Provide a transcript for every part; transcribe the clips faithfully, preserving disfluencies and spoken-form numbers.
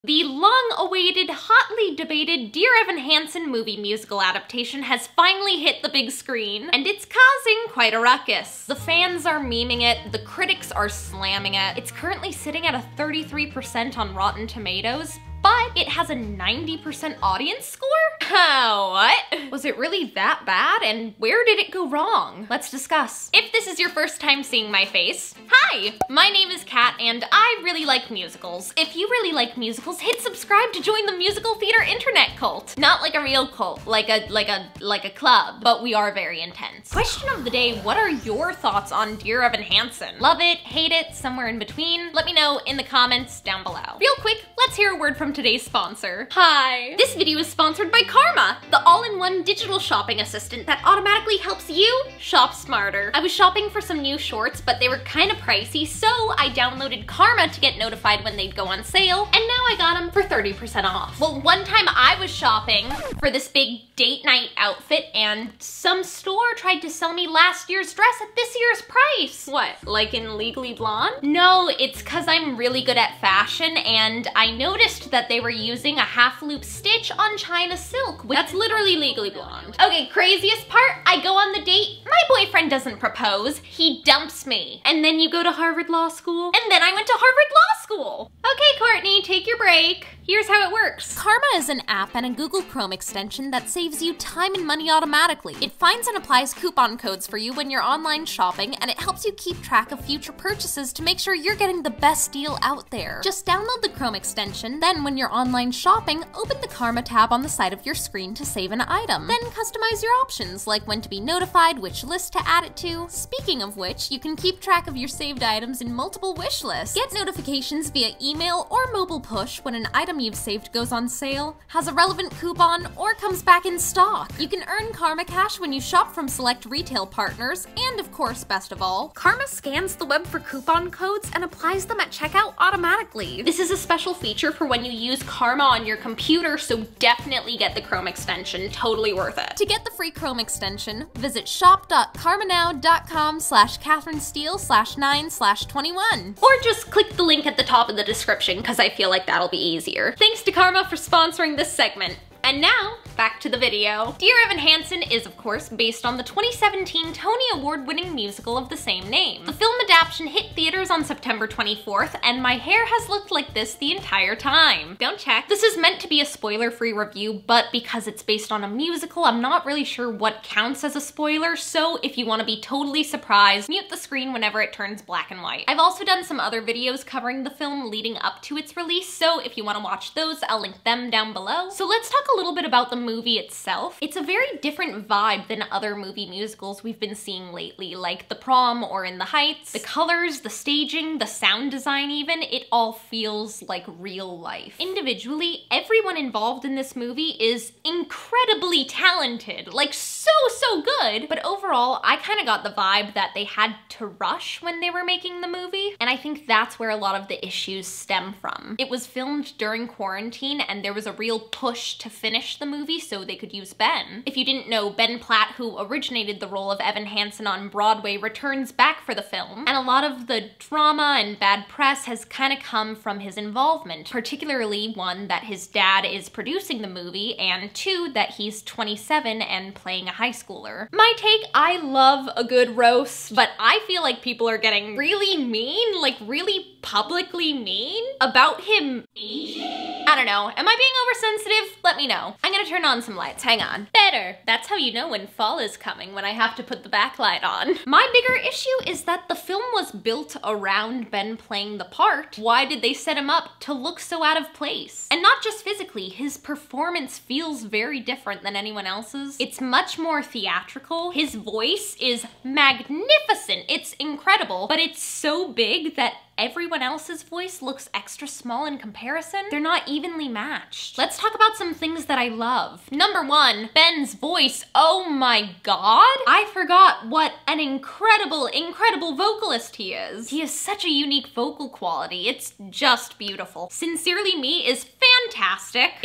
The long-awaited, hotly debated Dear Evan Hansen movie musical adaptation has finally hit the big screen, and it's causing quite a ruckus. The fans are memeing it, the critics are slamming it. It's currently sitting at a thirty-three percent on Rotten Tomatoes, but it has a ninety percent audience score? Oh, what? Was it really that bad, and where did it go wrong? Let's discuss. If this is your first time seeing my face, hi! My name is Kat, and I really like musicals. If you really like musicals, hit subscribe to join the musical theater internet cult. Not like a real cult, like a, like a, like a club, but we are very intense. Question of the day, what are your thoughts on Dear Evan Hansen? Love it, hate it, somewhere in between? Let me know in the comments down below. Real quick, let's hear a word from today's sponsor. Hi! This video is sponsored by Karma, the all-in-one digital shopping assistant that automatically helps you shop smarter. I was shopping for some new shorts, but they were kind of pricey, so I downloaded Karma to get notified when they'd go on sale, and now I got them for thirty percent off. Well, one time I was shopping for this big date night outfit, and some store tried to sell me last year's dress at this year's price. What, like in Legally Blonde? No, it's cause I'm really good at fashion, and I noticed that they were using a half loop stitch on China silk. That's literally Legally Blonde. Okay, craziest part, I go on the date, my boyfriend doesn't propose, he dumps me. And then you go to Harvard Law School, and then I went to Harvard Law School. Okay, Courtney, take your break. Here's how it works. Karma is an app and a Google Chrome extension that saves you time and money automatically. It finds and applies coupon codes for you when you're online shopping, and it helps you keep track of future purchases to make sure you're getting the best deal out there. Just download the Chrome extension, then when you're online shopping, open the Karma tab on the side of your screen to save an item. Then customize your options, like when to be notified, which list to add it to. Speaking of which, you can keep track of your saved items in multiple wish lists. Get notifications via email or mobile push when an item you've saved goes on sale, has a relevant coupon, or comes back in stock. You can earn Karma Cash when you shop from select retail partners, and of course, best of all, Karma scans the web for coupon codes and applies them at checkout automatically. This is a special feature for when you use Karma on your computer, so definitely get the Chrome extension, totally worth it. To get the free Chrome extension, visit shop.karmanow.com slash Catherine Steele slash nine slash 21. Or just click the link at the top of the description, because I feel like that'll be easier. Thanks to Karma for sponsoring this segment. And now, back to the video. Dear Evan Hansen is, of course, based on the twenty seventeen Tony Award-winning musical of the same name. The film adaptation hit theaters on September twenty-fourth, and my hair has looked like this the entire time. Don't check. This is meant to be a spoiler-free review, but because it's based on a musical, I'm not really sure what counts as a spoiler, so if you want to be totally surprised, mute the screen whenever it turns black and white. I've also done some other videos covering the film leading up to its release, so if you want to watch those, I'll link them down below. So let's talk a little bit about the movie itself. It's a very different vibe than other movie musicals we've been seeing lately, like The Prom or In the Heights. The colors, the staging, the sound design even, it all feels like real life. Individually, everyone involved in this movie is incredibly talented, like so, so good. But overall, I kind of got the vibe that they had to rush when they were making the movie, and I think that's where a lot of the issues stem from. It was filmed during quarantine, and there was a real push to finish the movie so they could use Ben. If you didn't know, Ben Platt, who originated the role of Evan Hansen on Broadway, returns back for the film, and a lot of the drama and bad press has kind of come from his involvement, particularly one, that his dad is producing the movie, and two, that he's twenty-seven and playing a high schooler. My take, I love a good roast, but I feel like people are getting really mean, like really publicly mean about him aging? I don't know, am I being oversensitive? Let me know. I'm gonna turn on some lights, hang on. Better. That's how you know when fall is coming, when I have to put the backlight on. My bigger issue is that the film was built around Ben playing the part. Why did they set him up to look so out of place? And not just physically, his performance feels very different than anyone else's. It's much more theatrical. His voice is magnificent. It's incredible, but it's so big that everyone else's voice looks extra small in comparison. They're not evenly matched. Let's talk about some things that I love. Number one, Ben's voice. Oh my god. I forgot what an incredible, incredible vocalist he is. He has such a unique vocal quality. It's just beautiful. Sincerely Me is fantastic. It's a really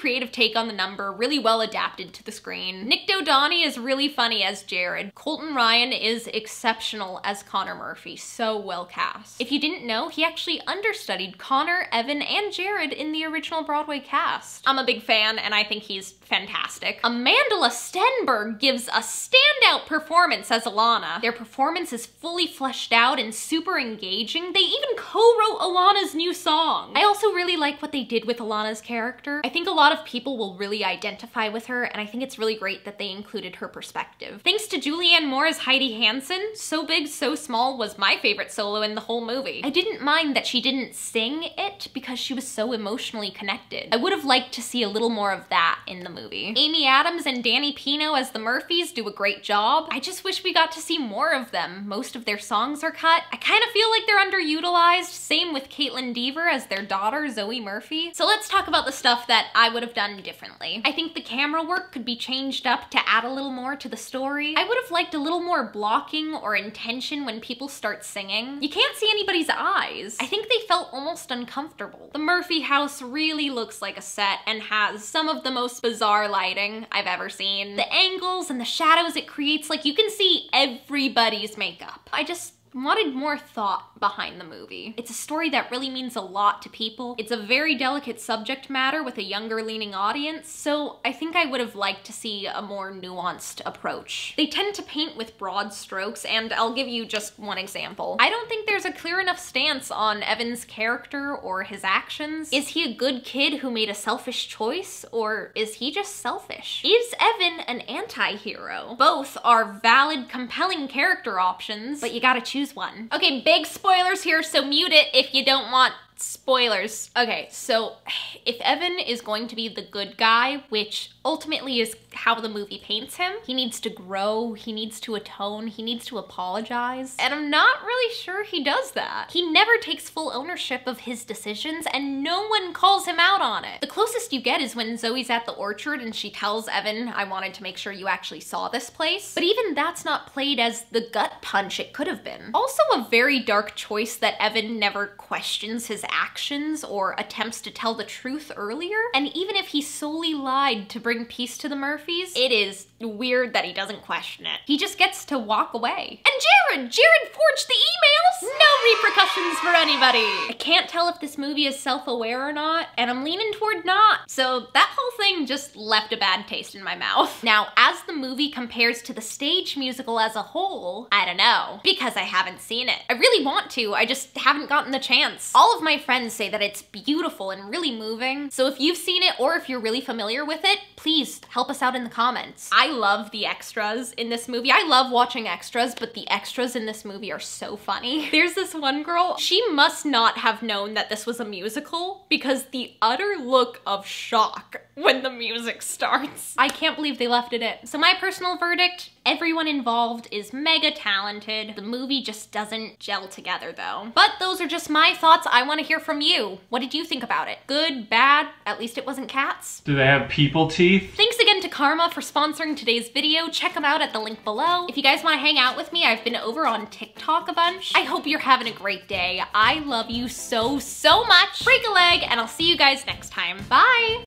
creative take on the number, really well adapted to the screen. Nick Dodani is really funny as Jared. Colton Ryan is exceptional as Connor Murphy, so well cast. If you didn't know, he actually understudied Connor, Evan, and Jared in the original Broadway cast. I'm a big fan, and I think he's fantastic. Amandla Stenberg gives a standout performance as Alana. Their performance is fully fleshed out and super engaging. They even co-wrote Alana's new song. I also really like what they did with Alana's character. I think a lot of people will really identify with her, and I think it's really great that they included her perspective. Thanks to Julianne Moore as Heidi Hansen, So Big, So Small was my favorite solo in the whole movie. I didn't mind that she didn't sing it because she was so emotionally connected. I would have liked to see a little more of that in the movie. Amy Adams and Danny Pino as the Murphys do a great job. I just wish we got to see more of them. Most of their songs are cut. I kind of feel like they're underutilized. Same with Caitlin Deaver as their daughter, Zoe Murphy. So let's talk about the stuff that I would have done differently. I think the camera work could be changed up to add a little more to the story. I would have liked a little more blocking or intention when people start singing. You can't see anybody's eyes. I think they felt almost uncomfortable. The Murphy house really looks like a set and has some of the most bizarre lighting I've ever seen. The angles and the shadows it creates, like you can see everybody's makeup. I just wanted more thought behind the movie. It's a story that really means a lot to people. It's a very delicate subject matter with a younger leaning audience, so I think I would have liked to see a more nuanced approach. They tend to paint with broad strokes, and I'll give you just one example. I don't think there's a clear enough stance on Evan's character or his actions. Is he a good kid who made a selfish choice, or is he just selfish? Is Evan an anti-hero? Both are valid, compelling character options, but you gotta choose one. Okay, big spoilers here, so mute it if you don't want spoilers. Okay, so if Evan is going to be the good guy, which ultimately is how the movie paints him, he needs to grow, he needs to atone, he needs to apologize, and I'm not really sure he does that. He never takes full ownership of his decisions, and no one calls him out on it. The closest you get is when Zoe's at the orchard and she tells Evan, I wanted to make sure you actually saw this place, but even that's not played as the gut punch it could have been. Also a very dark choice that Evan never questions his actions or attempts to tell the truth earlier, and even if he solely lied to bring peace to the Murphys, it is weird that he doesn't question it. He just gets to walk away. And Jared! Jared forged the emails! No repercussions for anybody! I can't tell if this movie is self-aware or not, and I'm leaning toward not. So that whole thing just left a bad taste in my mouth. Now, as the movie compares to the stage musical as a whole, I don't know, because I haven't seen it. I really want to, I just haven't gotten the chance. All of my friends say that it's beautiful and really moving, so if you've seen it or if you're really familiar with it, please help us out in the comments. I love the extras in this movie. I love watching extras, but the extras in this movie are so funny. There's this one girl, she must not have known that this was a musical because the utter look of shock when the music starts. I can't believe they left it in. So my personal verdict, everyone involved is mega talented. The movie just doesn't gel together though. But those are just my thoughts. I want to hear from you. What did you think about it? Good, bad? At least it wasn't cats? Do they have people teeth? Thanks again to Karma for sponsoring today's video. Check them out at the link below. If you guys want to hang out with me, I've been over on TikTok a bunch. I hope you're having a great day. I love you so, so much. Break a leg, and I'll see you guys next time. Bye!